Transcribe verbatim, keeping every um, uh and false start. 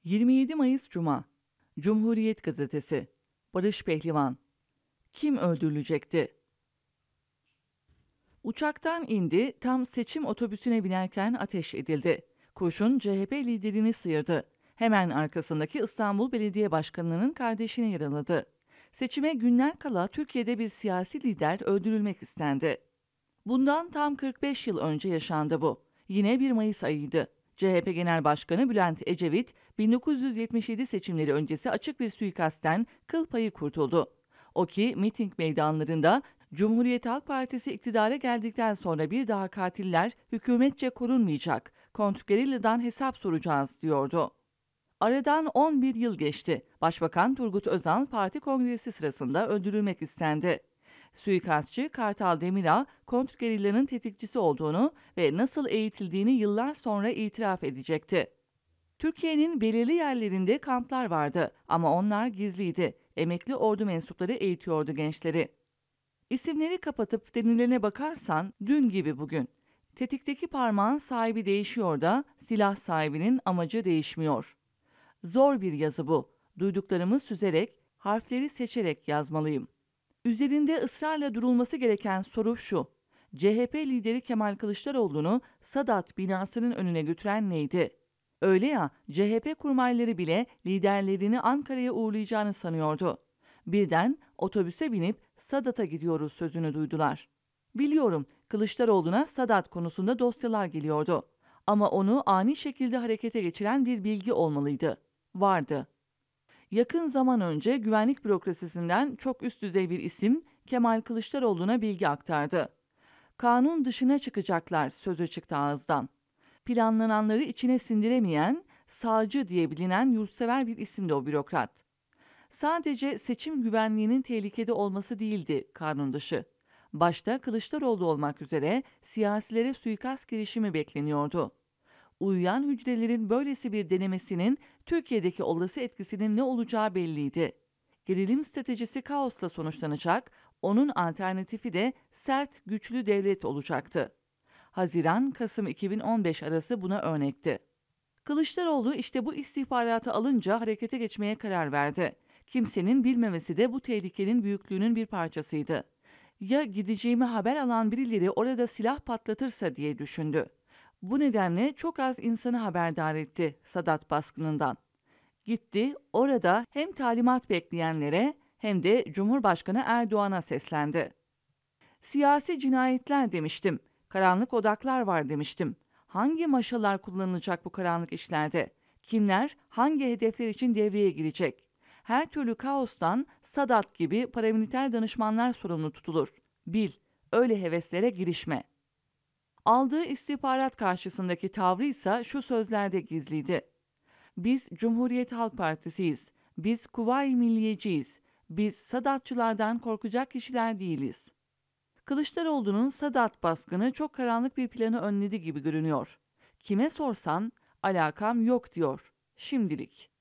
yirmi yedi Mayıs Cuma. Cumhuriyet Gazetesi. Barış Pehlivan. Kim öldürülecekti? Uçaktan indi, tam seçim otobüsüne binerken ateş edildi. Kurşun C H P liderini sıyırdı. Hemen arkasındaki İstanbul Belediye Başkanı'nın kardeşini yaraladı. Seçime günler kala Türkiye'de bir siyasi lider öldürülmek istendi. Bundan tam kırk beş yıl önce yaşandı bu. Yine bir Mayıs ayıydı. C H P Genel Başkanı Bülent Ecevit, bin dokuz yüz yetmiş yedi seçimleri öncesi açık bir suikastten kıl payı kurtuldu. O ki miting meydanlarında Cumhuriyet Halk Partisi iktidara geldikten sonra bir daha katiller hükümetçe korunmayacak, kontrgerilla'dan hesap soracağız diyordu. Aradan on bir yıl geçti. Başbakan Turgut Özal parti kongresi sırasında öldürülmek istendi. Suikastçı Kartal Demirağ, kontrgerillanın tetikçisi olduğunu ve nasıl eğitildiğini yıllar sonra itiraf edecekti. Türkiye'nin belirli yerlerinde kamplar vardı ama onlar gizliydi. Emekli ordu mensupları eğitiyordu gençleri. İsimleri kapatıp denilerine bakarsan dün gibi bugün. Tetikteki parmağın sahibi değişiyor da silah sahibinin amacı değişmiyor. Zor bir yazı bu. Duyduklarımı süzerek, harfleri seçerek yazmalıyım. Üzerinde ısrarla durulması gereken soru şu: C H P lideri Kemal Kılıçdaroğlu'nu Sadat binasının önüne götüren neydi? Öyle ya, C H P kurmayları bile liderlerini Ankara'ya uğurlayacağını sanıyordu. Birden otobüse binip Sadat'a gidiyoruz sözünü duydular. Biliyorum, Kılıçdaroğlu'na Sadat konusunda dosyalar geliyordu. Ama onu ani şekilde harekete geçiren bir bilgi olmalıydı. Vardı. Yakın zaman önce güvenlik bürokrasisinden çok üst düzey bir isim Kemal Kılıçdaroğlu'na bilgi aktardı. Kanun dışına çıkacaklar sözü çıktı ağızdan. Planlananları içine sindiremeyen, sağcı diye bilinen yurtsever bir isimdi o bürokrat. Sadece seçim güvenliğinin tehlikede olması değildi kanun dışı. Başta Kılıçdaroğlu olmak üzere siyasilere suikast girişimi bekleniyordu. Uyuyan hücrelerin böylesi bir denemesinin Türkiye'deki olası etkisinin ne olacağı belliydi. Gerilim stratejisi kaosla sonuçlanacak, onun alternatifi de sert, güçlü devlet olacaktı. Haziran-Kasım iki bin on beş arası buna örnekti. Kılıçdaroğlu işte bu istihbaratı alınca harekete geçmeye karar verdi. Kimsenin bilmemesi de bu tehlikenin büyüklüğünün bir parçasıydı. Ya gideceğimi haber alan birileri orada silah patlatırsa diye düşündü. Bu nedenle çok az insanı haberdar etti Sadat baskınından. Gitti, orada hem talimat bekleyenlere hem de Cumhurbaşkanı Erdoğan'a seslendi. Siyasi cinayetler demiştim, karanlık odaklar var demiştim. Hangi maşalar kullanılacak bu karanlık işlerde? Kimler hangi hedefler için devreye girecek? Her türlü kaostan Sadat gibi paramiliter danışmanlar sorumlu tutulur. Bil, öyle heveslere girişme. Aldığı istihbarat karşısındaki tavrı ise şu sözlerde gizliydi. Biz Cumhuriyet Halk Partisi'yiz. Biz Kuvayi Milliyeciyiz. Biz Sadatçılardan korkacak kişiler değiliz. Kılıçdaroğlu'nun Sadat baskını çok karanlık bir planı önledi gibi görünüyor. Kime sorsan alakam yok diyor. Şimdilik.